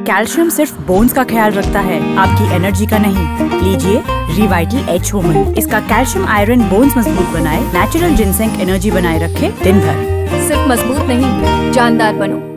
Calcium सिर्फ bones का ख्याल रखता है, आपकी एनर्जी का नहीं। लीजिए रिवाइटल एच वुमन। इसका कैल्शियम आयरन बोन्स मजबूत बनाए, नेचुरल जिनसेंग एनर्जी बनाए रखे दिन भर। सिर्फ मजबूत नहीं, जानदार बनो।